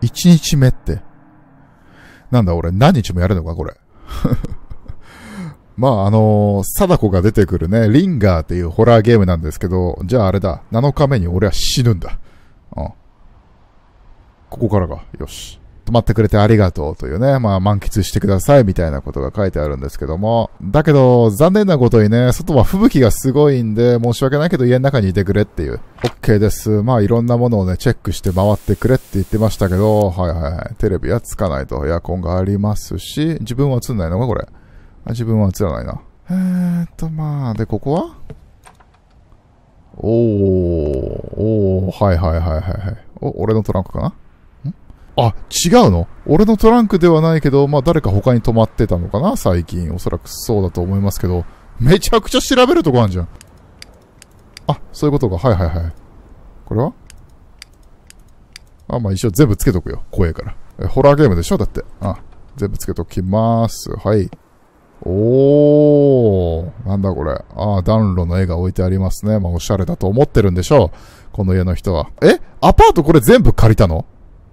1日目って。なんだ俺何日もやるのかこれ。まあ貞子が出てくるね、リンガーっていうホラーゲームなんですけど、じゃああれだ、7日目に俺は死ぬんだ。うん。ここからが、よし。泊まってくれてありがとうというね、まあ満喫してくださいみたいなことが書いてあるんですけども、だけど残念なことにね、外は吹雪がすごいんで、申し訳ないけど家の中にいてくれっていう。OK です。まあいろんなものをね、チェックして回ってくれって言ってましたけど、はいはいはい。テレビはつかないと、エアコンがありますし、自分は映んないのかこれ。自分は映らないな。まあ、で、ここははいはいはいはいはい。俺のトランクかな？あ、違うの？俺のトランクではないけど、まあ誰か他に泊まってたのかな最近。おそらくそうだと思いますけど、めちゃくちゃ調べるとこあるじゃん。あ、そういうことか。はいはいはい。これはまあ一応全部つけとくよ。怖いから。ホラーゲームでしょだって。全部つけときます。はい。なんだこれ。暖炉の絵が置いてありますね。まあおしゃれだと思ってるんでしょう。この家の人は。アパートこれ全部借りたの？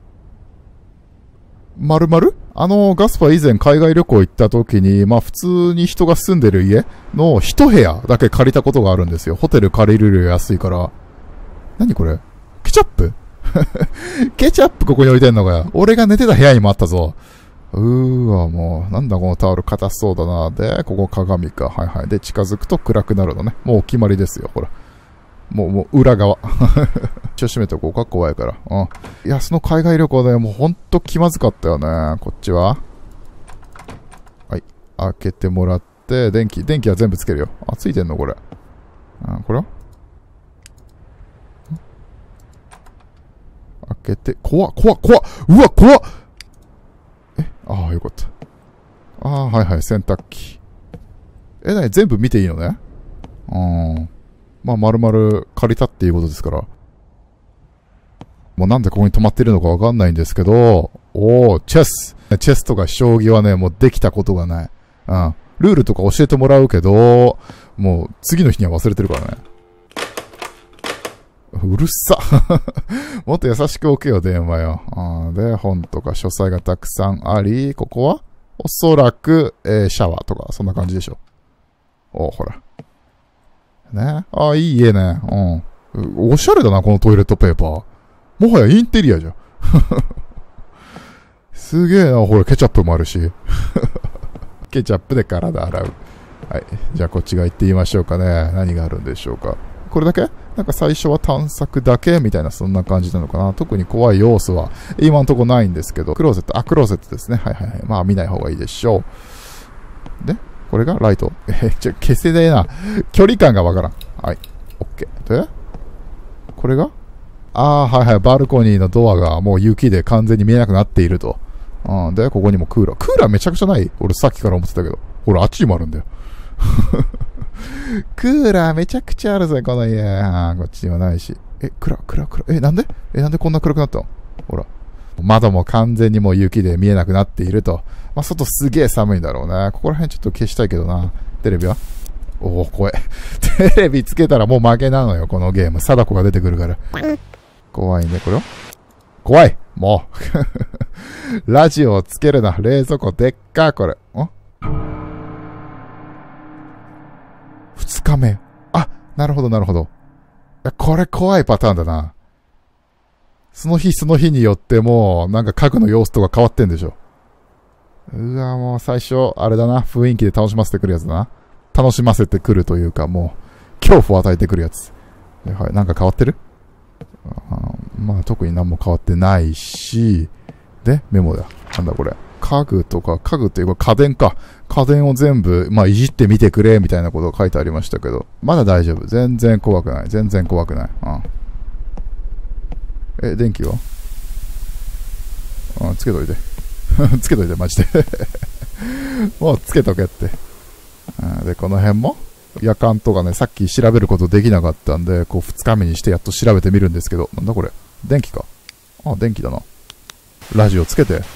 丸々？ガスパ以前海外旅行行った時に、まあ普通に人が住んでる家の一部屋だけ借りたことがあるんですよ。ホテル借りるより安いから。何これ？ケチャップ？ケチャップここに置いてんのかよ。俺が寝てた部屋にもあったぞ。もう、なんだこのタオル硬そうだな。で、ここ鏡か。はいはい。で、近づくと暗くなるのね。もうお決まりですよ。ほら。もう裏側。一応閉めておこうか。怖いから。いや、その海外旅行でもうほんと気まずかったよね。こっちは。はい。開けてもらって、電気は全部つけるよ。ついてんのこれ。これは開けて、怖っうわ、怖っよかった。はいはい、洗濯機。全部見ていいのね。まあ、丸々借りたっていうことですから。もうなんでここに泊まってるのかわかんないんですけど、チェスとか将棋はね、もうできたことがない。ルールとか教えてもらうけど、もう次の日には忘れてるからね。うるさ。もっと優しく置けよ、電話よ。で、本とか書斎がたくさんあり、ここはおそらく、シャワーとか、そんな感じでしょ。ほら。ね。いい家ね。おしゃれだな、このトイレットペーパー。もはやインテリアじゃん。すげえな、ほら、ケチャップもあるし。ケチャップで体洗う。はい。じゃあ、こっちが行ってみましょうかね。何があるんでしょうか。これだけ？なんか最初は探索だけみたいなそんな感じなのかな。特に怖い要素は今んとこないんですけど、クローゼットですね。はいはいはい。まあ見ない方がいいでしょう。で、これがライト。消せねえな。距離感がわからん。はい。OK。で、これがはいはい。バルコニーのドアがもう雪で完全に見えなくなっていると。で、ここにもクーラー。クーラーめちゃくちゃない？俺さっきから思ってたけど。ほら、あっちにもあるんだよ。クーラーめちゃくちゃあるぜ、この家。こっちにはないし。暗。なんでこんな暗くなったの？ほら。窓も完全にもう雪で見えなくなっていると。まあ、外すげえ寒いんだろうね。ここら辺ちょっと消したいけどな。テレビは？怖い。テレビつけたらもう負けなのよ、このゲーム。貞子が出てくるから。怖いね、これは？怖い！もう。ラジオをつけるな。冷蔵庫でっか、これ。2日目。なるほど。これ怖いパターンだな。その日によってもう、なんか家具の様子とか変わってんでしょ。もう最初、あれだな。雰囲気で楽しませてくるやつだな。楽しませてくるというか、もう、恐怖を与えてくるやつ。はい、なんか変わってる？まあ特に何も変わってないし、で、メモだ。なんだこれ。家具っていうか家電か。家電を全部、まあいじってみてくれ、みたいなことが書いてありましたけど、まだ大丈夫。全然怖くない。電気は？つけといて。つけといて、マジで。もうつけとけって。で、この辺も夜間とかね、さっき調べることできなかったんで、こう2日目にしてやっと調べてみるんですけど、なんだこれ？電気か。電気だな。ラジオつけて。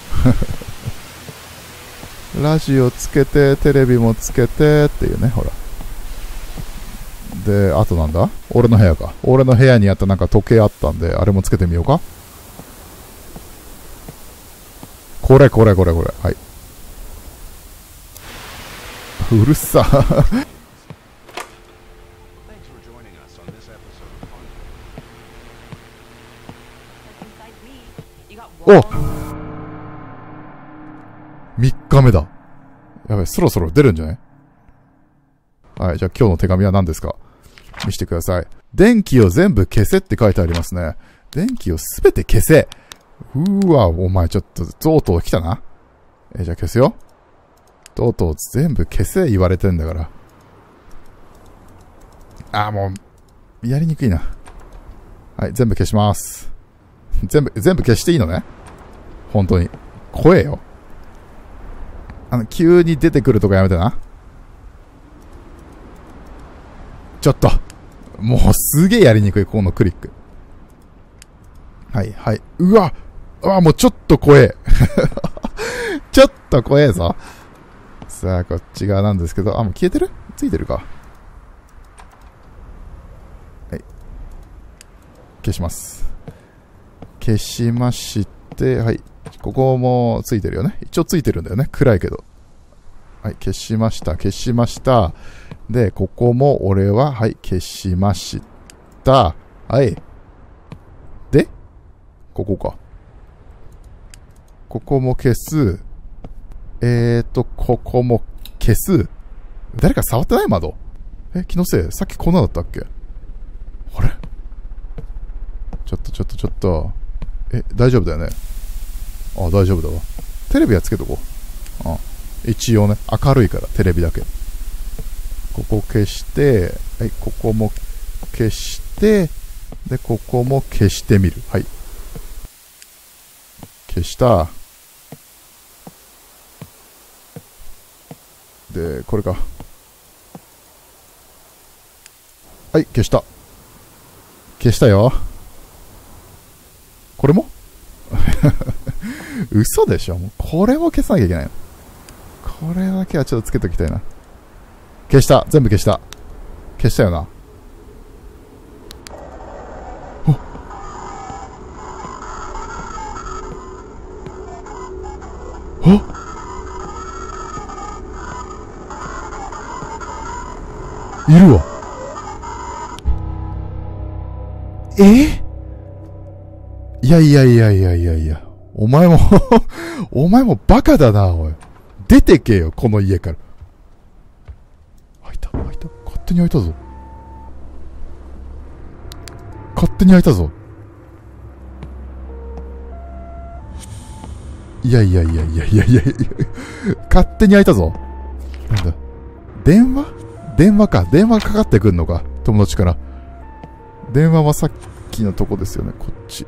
ラジオつけて、テレビもつけてっていうね、ほら。で、あとなんだ？俺の部屋か。俺の部屋にあったなんか時計あったんで、あれもつけてみようか。 これ。はい。うるさ。お！3日目だ。やべ、そろそろ出るんじゃない？はい、じゃあ今日の手紙は何ですか？見せてください。電気を全部消せって書いてありますね。電気をすべて消せ。わ、お前ちょっと、とうとう来たな。じゃあ消すよ。とうとう全部消せ言われてんだから。もう、やりにくいな。はい、全部消します。全部消していいのね？本当に。怖えよ。急に出てくるとかやめてな。ちょっと。もうすげえやりにくい、このクリック。はい。うわ、もうちょっと怖え。ちょっと怖えぞ。さあ、こっち側なんですけど、もう消えてる？ついてるか。はい。消します。消しまして、はい。ここもついてるよね。一応ついてるんだよね。暗いけど。はい、消しました。で、ここも俺は、はい、消しました。はい。で、ここか。ここも消す。ここも消す。誰か触ってない窓？気のせい？さっきこんなだったっけ？あれ？ちょっと。大丈夫だよね。大丈夫だわ。テレビはつけとこう。一応ね、明るいから、テレビだけ。ここ消して、はい、ここも消して、で、ここも消してみる。はい。消した。で、これか。はい、消した。消したよ。これも嘘でしょ？もうこれも消さなきゃいけないの。これだけはちょっとつけときたいな。消した。全部消した。消したよな。いるわ。いや。お前もお前もバカだな、おい。出てけよ、この家から。開いた。勝手に開いたぞ。いや。勝手に開いたぞ。なんだ。電話かかってくんのか。友達から。電話はさっきのとこですよね、こっち。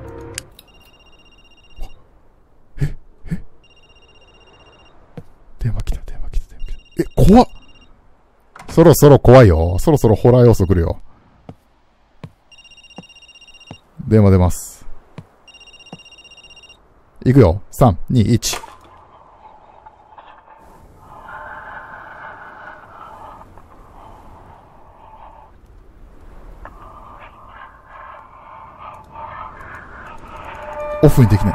電話来た。怖っ。そろそろ怖いよ。そろそろホラー要素来るよ。電話出ます。いくよ。3、2、1。オフにできない。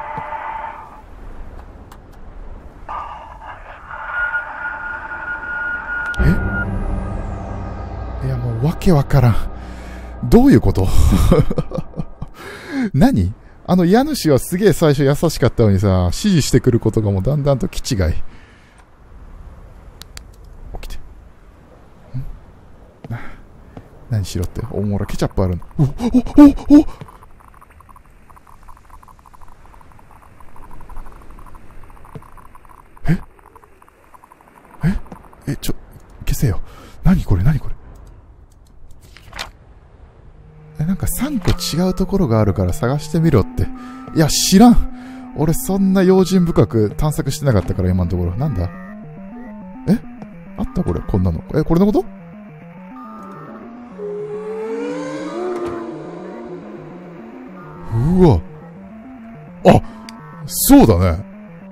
いや、もうわけわからん。どういうこと何？家主はすげえ最初優しかったのにさ、指示してくることがもうだんだんと気違い。起きて。何しろって。もらケチャップあるの。お消せよ。何これなんか3個違うところがあるから探してみろって。いや、知らん。俺そんな用心深く探索してなかったから今のところ。なんだ？あったこれ、こんなの。これのこと？うわ。そうだね。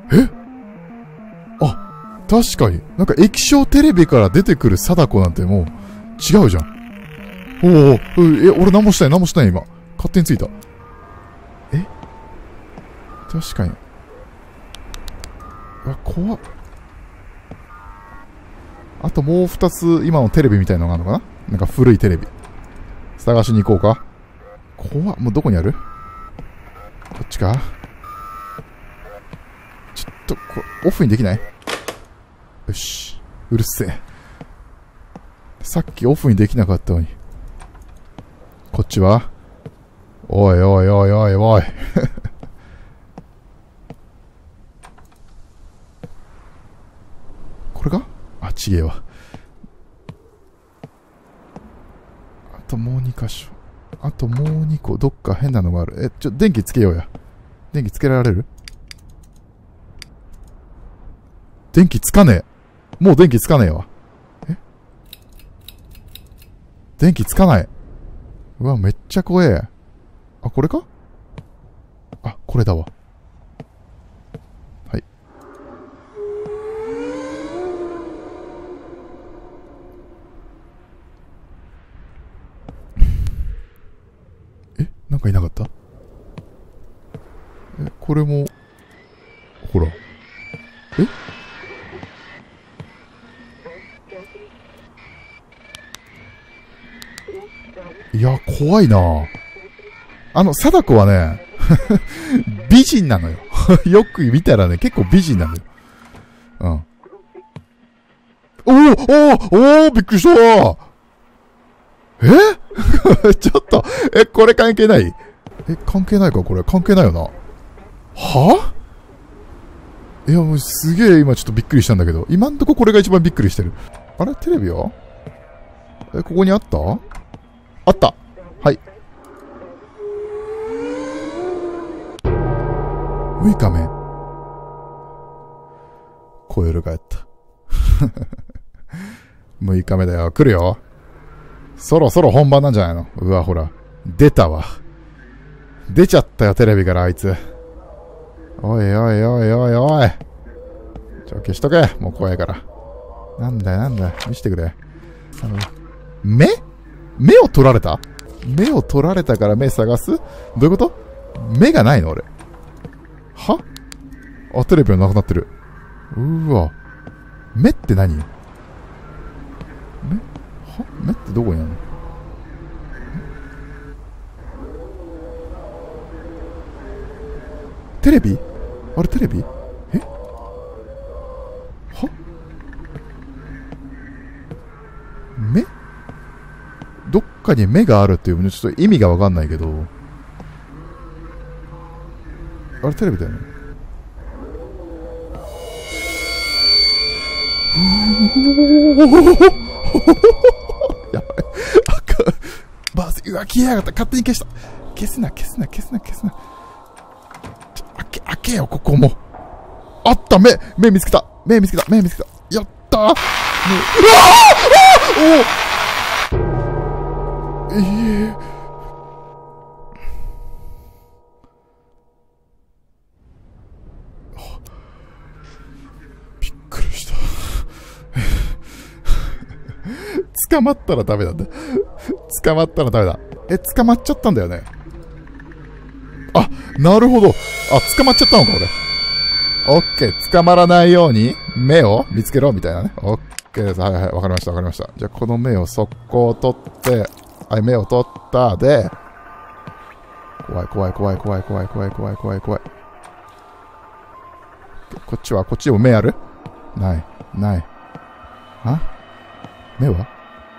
確かに。なんか液晶テレビから出てくる貞子なんてもう違うじゃん。俺何もしてない今。勝手についた。確かに。 うわ、怖っ。あともう2つ、今のテレビみたいなのがあるのかな。なんか古いテレビ。探しに行こうか。怖っ。もうどこにある？こっちか？ちょっと、これ、オフにできない？よし。うるせえ。さっきオフにできなかったのに。こっちは？おいおいおいおいおい。これか？あ、ちげえわ。あともう2箇所。あともう2個、どっか変なのがある。電気つけようや。電気つけられる？電気つかねえ。もう電気つかねえわ。電気つかない。うわ、めっちゃ怖え。あ、これか？あ、これだわ。はい。なんかいなかった？これも、ほら。いや、怖いな。貞子はね、美人なのよ。よく見たらね、結構美人なのよ。うん。びっくりしたちょっと、これ関係ない？関係ないかこれ。関係ないよな。はいや、もうすげえ今ちょっとびっくりしたんだけど、今んとここれが一番びっくりしてる。あれテレビは？ここにあった？あった。はい。6日目。コイルがやった。6日目だよ。来るよ。そろそろ本番なんじゃないの？うわ、ほら。出たわ。出ちゃったよ、テレビからあいつ。おいおいおいおいおい。消しとけ。もう怖いから。なんだよなんだよ。見せてくれ。目を取られた？目を取られたから目探す？どういうこと？目がないの俺。は？あ、テレビはなくなってる。うわ。目って何？目ってどこにあるの？テレビ？あれテレビ？目？どっかに目があるっていうのちょっと意味がわかんないけど。あれテレビだよね。やばい。バース、うわ、消えやがった。勝手に消した。消すな。開けよ、ここも。あった、目見つけた。やったー。うわびっくりした。捕まったらダメなんだ。捕まっちゃったんだよね。あ、なるほど。あ、捕まっちゃったのか、俺。オッケー。捕まらないように、目を見つけろ、みたいなね。オッケーです。はいはい、わかりました。じゃあ、この目を速攻取って、はい、目を取った。で、怖い。こっちでも目ある？ない。あ？目は？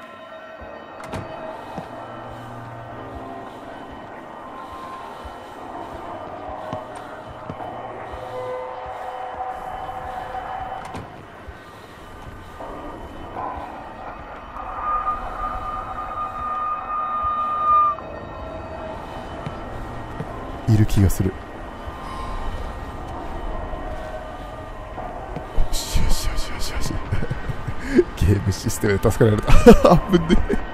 いる気がする。よし。ゲームシステムで助けられた。危ね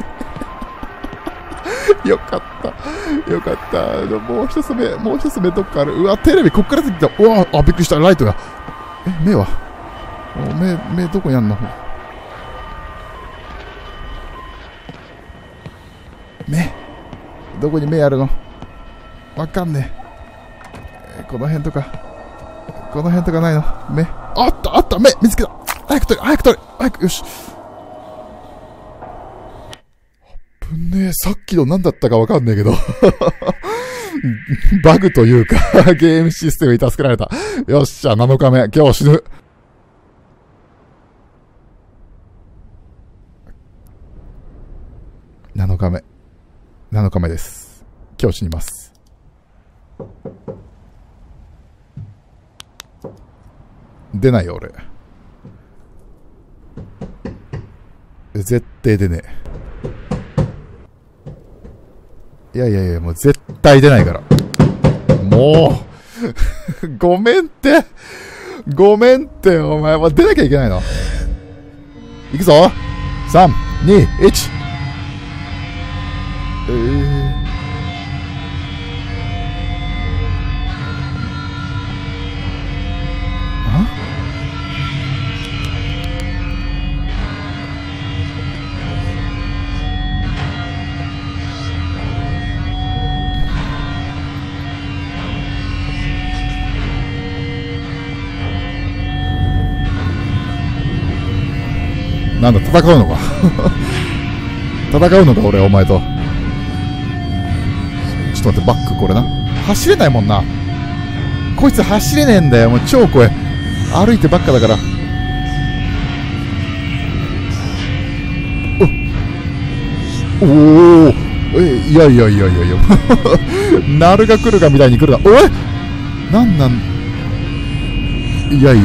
え。よかった。もう一つ目どっかある。うわ、テレビこっから出てきた。うわ、あ、びっくりした。ライトが。目は？目どこにあんの？どこに目あるの？わかんねえ。この辺とかないの？ あった、あった、見つけた。早く取れ、早く、よし。ぶんねえ、さっきの何だったかわかんねえけど。バグというか、ゲームシステムに助けられた。よっしゃ、7日目、今日死ぬ。7日目です。今日死にます。出ないよ、俺。絶対出ねえ。いや、もう絶対出ないから。もう、ごめんって、お前は出なきゃいけないの。いくぞ !3、2、1。なんだ、戦うのか。戦うのか、俺、お前と。ちょっと待って、バック、これな。走れないもんな。こいつ走れねえんだよ。もう超怖い。歩いてばっかだから。おお。いや。ナルが来るかみたいに来るな。おい。いや。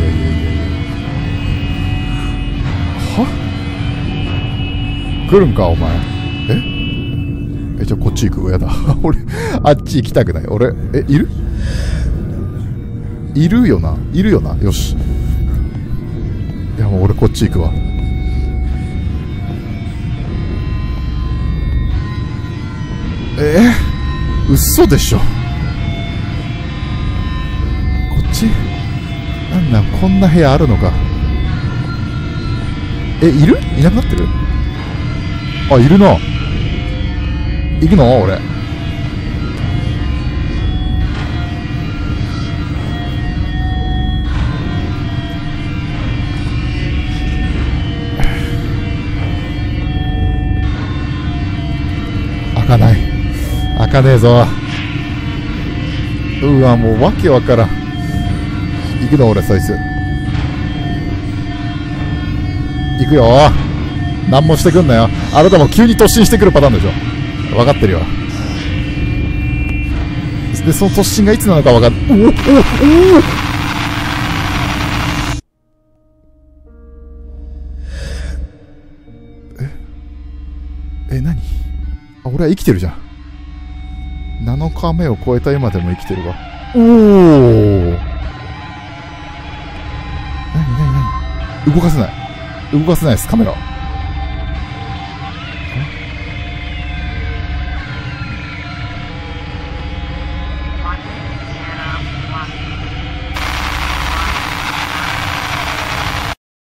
来るんか、お前。じゃあこっち行く。やだ。俺、あっち行きたくない。俺、いるよな。よし。いや、もう俺こっち行くわ。嘘でしょ。こっちこんな部屋あるのか。いなくなってる？あ、いるな。行くの俺。開かねえぞ。うわ、もうわけわからん。行くの俺、そいつ。行くよ。何もしてくんなよ。あなたも急に突進してくるパターンでしょ。分かってるよ。で、その突進がいつなのか分かんない。何？あ、俺は生きてるじゃん。7日目を超えた今でも生きてるわ。何？動かせないです、カメラ。